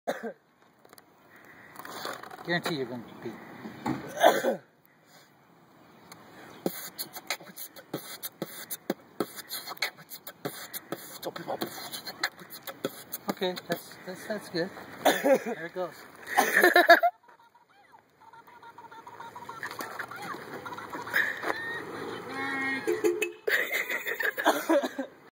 Guarantee you're going to beat. Okay, that's good. There it goes.